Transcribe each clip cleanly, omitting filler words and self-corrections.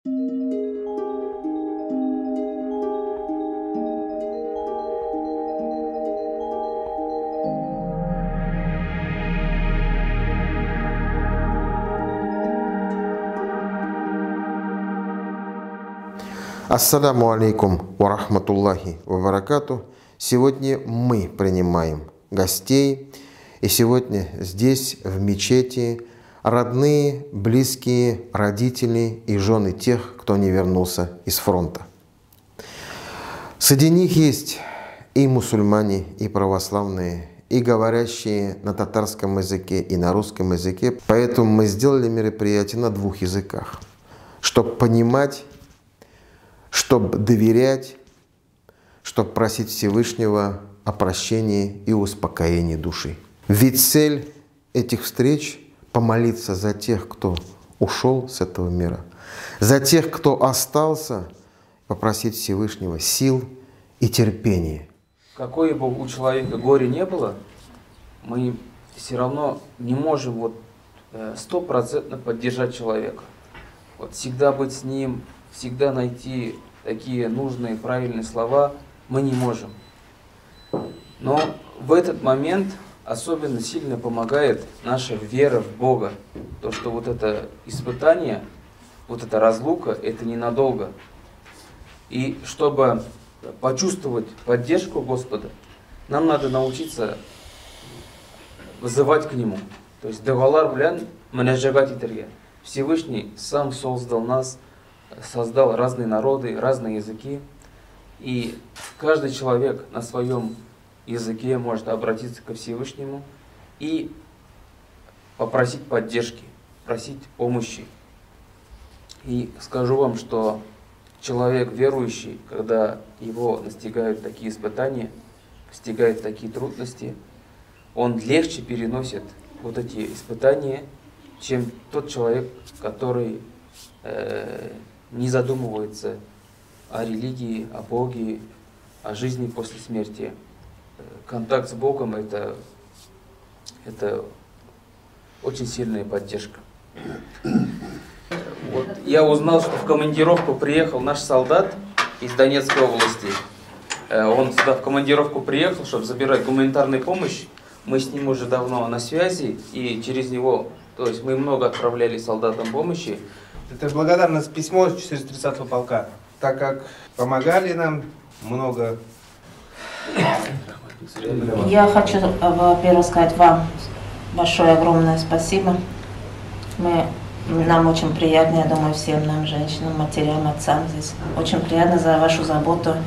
Ассаламу алейкум ва рахматуллахи ва баракату. Сегодня мы принимаем гостей. И сегодня здесь, в мечети, родные, близкие, родители и жены тех, кто не вернулся из фронта. Среди них есть и мусульмане, и православные, и говорящие на татарском языке, и на русском языке. Поэтому мы сделали мероприятие на двух языках, чтобы понимать, чтобы доверять, чтобы просить Всевышнего о прощении и успокоении души. Ведь цель этих встреч – помолиться за тех, кто ушел с этого мира, за тех, кто остался, попросить Всевышнего сил и терпения. Какое бы у человека горе не было, мы все равно не можем стопроцентно поддержать человека. Всегда быть с ним, всегда найти такие нужные, правильные слова мы не можем. Но в этот момент особенно сильно помогает наша вера в Бога. То, что это испытание, эта разлука, это ненадолго. И чтобы почувствовать поддержку Господа, нам надо научиться вызывать к Нему. То есть «Давалар блян маняжагат итерге». Всевышний сам создал нас, создал разные народы, разные языки. И каждый человек на своем языке может обратиться ко Всевышнему и попросить поддержки, просить помощи. И скажу вам, что человек верующий, когда его настигают такие испытания, настигают такие трудности, он легче переносит эти испытания, чем тот человек, который не задумывается о религии, о Боге, о жизни после смерти. Контакт с Богом это очень сильная поддержка. Я узнал, что в командировку приехал наш солдат из Донецкой области. Он сюда в командировку приехал, чтобы забирать гуманитарную помощь. Мы с ним уже давно на связи, и через него, то есть мы много отправляли солдатам помощи. Это благодарность письмо 430-го полка, так как помогали нам много. Я хочу, во-первых, сказать вам большое, огромное спасибо. Нам очень приятно, я думаю, всем нам, женщинам, матерям, отцам здесь. Очень приятно за вашу заботу.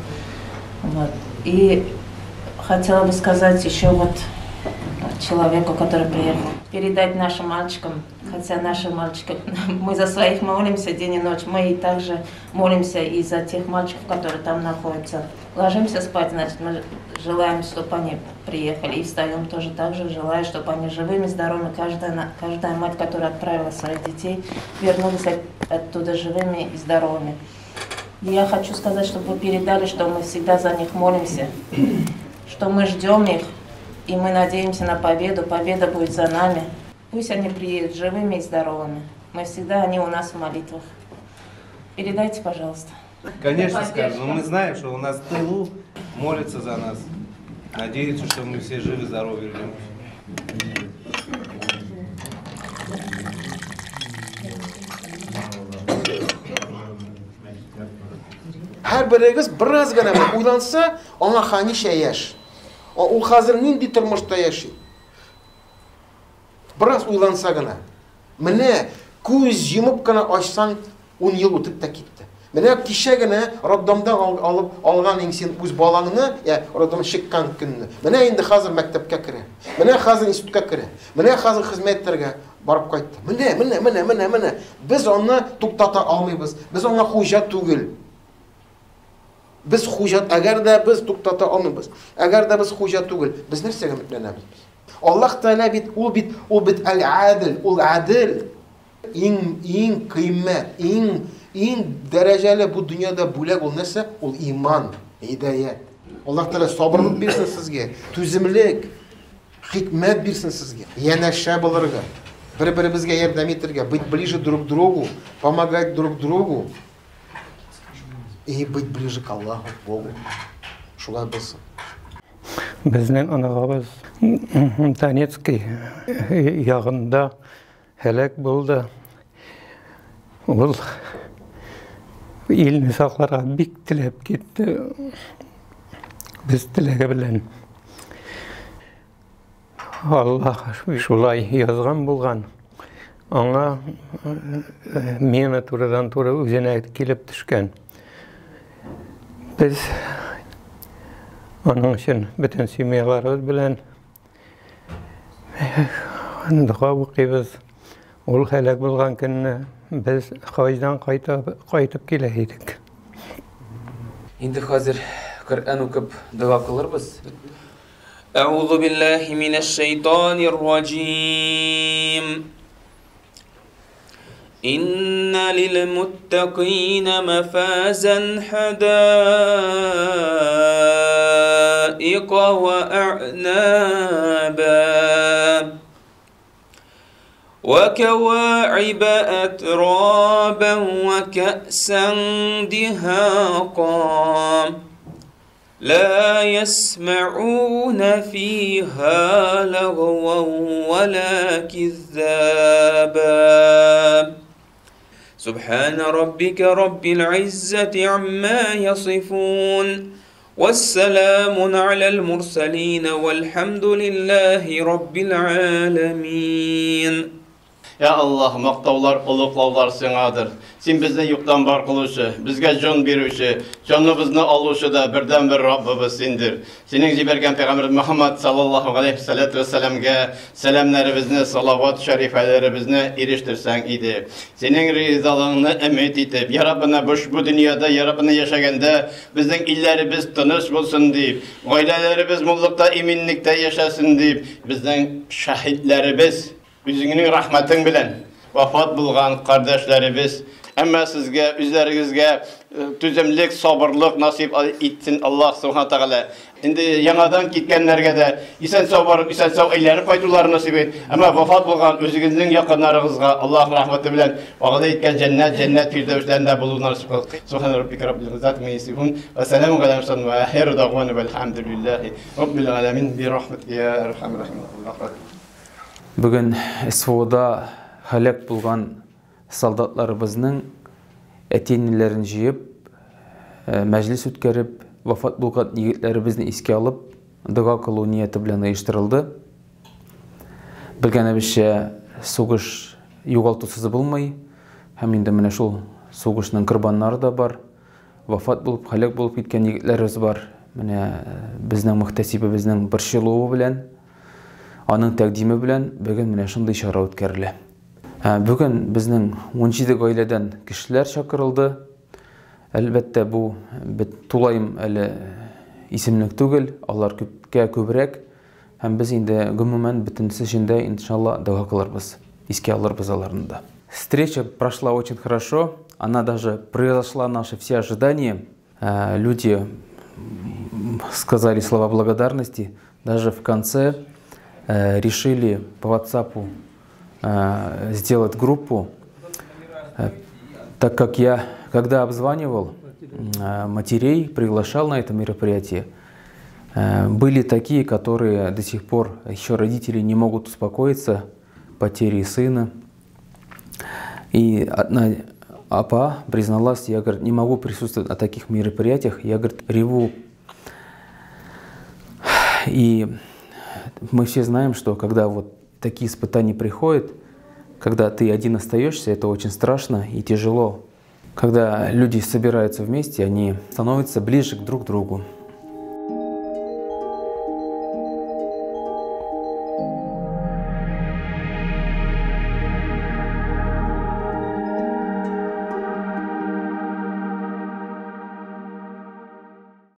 И хотела бы сказать еще человеку, который приехал, передать нашим мальчикам, хотя нашим мальчикам, мы за своих молимся день и ночь, мы и также молимся и за тех мальчиков, которые там находятся. Ложимся спать, значит, мы желаем, чтобы они приехали, и встаем тоже так же, желаю, чтобы они живыми, здоровыми, каждая мать, которая отправила своих детей, вернулись оттуда живыми и здоровыми. И я хочу сказать, чтобы вы передали, что мы всегда за них молимся, что мы ждем их, и мы надеемся на победу, победа будет за нами. Пусть они приедут живыми и здоровыми. Они у нас в молитвах. Передайте, пожалуйста. Конечно, скажем, но мы знаем, что у нас в тылу молятся за нас. Надеются, что мы все живы, здоровы вернемся. Her biriniz biraz gana uylansa, ona hanişe yaş. O hazır nindi turmuşta yaşay. Biraz uylansa gana. Mene көз yumup gana açsan 10 yıl ötüp de gitti. Mene kişe gana Rabbimden alıp algan insan öz balağını ya Rabbim şıkkan gününü. Mene indi hazır mektepke kire. Mene hazır institutka kire. Mene hazır hizmetlerge barıp kayıttı. Mene. Biz onu tuktata almayız. Biz ona hujjat tugul. Biz hujjat agar da biz tuktata almayız. Agar da biz hujjat tugul. Biz nersege mitlenemiz. Allah Teala ul bit al-adil, ul adil. En kıymet, en dereceli bu dünyada bulak ol neyse, ol iman, hidayet. Allah Teala sabrılık birsin sizge, tüzümlük, hikmet birsin sizge. Yanaşa bulurga, bir-birimizge yardım etirge, быть ближе друг к другу, помогать друг другу. и быть ближе к Аллаху, к Богу. Шулай булсын. Безнең анагыбыз Донецкий ягында һәлак булды. Ул илне сакларга бик теләп китте. Без теләге белән. Аллаһ шулай язган булган. Аңа мина турыдан-туры үзенә килеп төшкән. Без аның өчен бөтен семьяларыбыз белән дуа укыйбыз. Ул һәлак булган көнне без хаҗдан кайтып килә идек. Инде хәзер Коръән укып дуа кылырбыз. أعوذ بالله من الشيطان الرجيم إن للمتقين مفازا حدائق وأعنابا وكواعب أترابا وكأسا دهاقا لا يسمعون فيها لغوا ولا كذابا سبحان ربك رب العزة عما يصفون والسلام على المرسلين والحمد لله رب العالمين. Ya Allah, maqtavlar, uluqlavlar sığadır. Sen bizden yoktan var kılışı, bizge can berişi, canımızı alışı da birden bir Rabbimiz sendir. Senin jibergen Peygamber Muhammed sallallahu aleyhi ve sellem'e selamlarımızı, salavat-ı şerifelerimizi eriştirsen idi. Senin rızalığını ümit edip, ya Rabbina bu dünyada, ya Rabbina yaşaganda bizden illerimiz tanış bulsun deyip, ailelerimiz mullukta, eminlikte yaşasın deyip, bizden şahitlerimiz Üzünün rahmetin bilen vafat bulgan kardeşlerimiz, ama sizge, üzerinizge tüzümlük, sabırlık nasip etsin Allah subhanahu teala. Şimdi yanadan gitkenlerge de isen sabır, isen sağ eylerini faydaları nasip et. Ama vafat bulgan özünüzün yakınlarınızga Allah rahmeti bilen vaada etken cennet firdevslerinde bulunur. Subhane Rabbike Rabbil İzzati me yasifun ve selamun ala murselin ve ahiru davvanu velhamdülillahi Rabbil alemin bi rahmetike ya erhamir rahim. Бүгін СВОда хәләк булган солдатларыбызның әтенеләрен җыеп, мәҗлес үткәреп, вафат булган егетләребезне искә алып, дуа кылу нияте белән оештырылды. Белгәнебезчә, сугыш югалтусыз булмый, һәм инде менә шул сугышның корбаннары да бар, вафат булып, хәләк булып киткән егетләребез бар. Менә безнең мөхтәсибебезнең борчылуы белән аның тәкъдиме белән бүген менә шундый чара үткәрелә. Бүген безнең 17 гаиләдән кешеләр чакырылды. Әлбәттә бу тулайым әле исемлек түгел, алар күбрәк. Һәм без инде гомумән бөтенсе өчендә иншалла дуа кылырбыз, искә алырбыз аларны да. Встреча прошла очень хорошо, она даже превзошла наши все ожидания. Люди сказали слова благодарности, даже в конце решили по WhatsApp сделать группу, так как я, когда обзванивал матерей, приглашал на это мероприятие, были такие, которые до сих пор, еще родители не могут успокоиться потерей сына. И одна апа призналась, я, говорит, не могу присутствовать на таких мероприятиях, я, говорит, реву. И мы все знаем, что когда вот такие испытания приходят, когда ты один остаешься, это очень страшно и тяжело. Когда люди собираются вместе, они становятся ближе друг к другу.